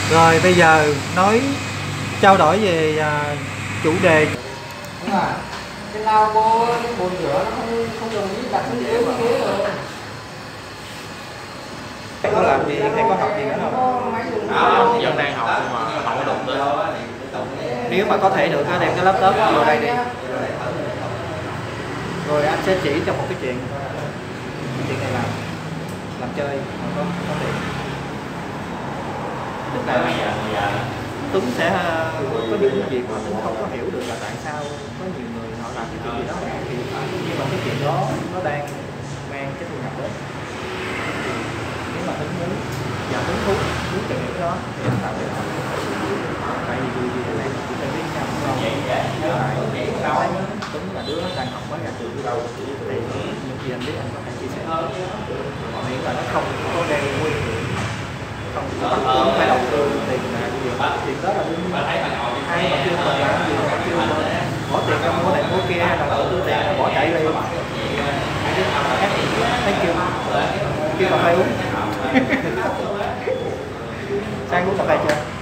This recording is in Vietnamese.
Rồi bây giờ nói trao đổi về chủ đề. Đúng rồi. Cái lavabo, cái bồn rửa nó không đồng ý đặt xuống dưới cái ghế rồi. Có làm gì, thầy có học gì nữa không? Vẫn đang học nhưng mà không có đụng tới. Nếu mà có thể được đem cái laptop vào đây đi. Rồi anh sẽ chỉ cho một cái chuyện này làm chơi mà có tiền. Tức là Tuấn sẽ có những việc mà Tuấn không có hiểu được là tại sao có nhiều người họ làm cái chuyện gì đó thì nhưng mà cái chuyện đó nó đang mang cái thu nhập đến. Nếu mà Tuấn muốn và Tuấn muốn tìm hiểu đó thì anh tạo được. Tại vì dù gì này chỉ cần biết nhau không lại Tuấn là đứa nó đang học mới ra trường thì những gì anh biết anh có thể chia sẻ, miễn là nó không có đeo nguy hiểm, không cũng phải đầu tư tiền là nhiều tiền đó là đương nhiên. Ai mà kêu mình làm gì mà kêu mình bỏ tiền ra mua này mua kia là đầu tư tiền là bỏ chạy liền. Thank you. Kêu cà phê uống. Sang uống cà phê chưa?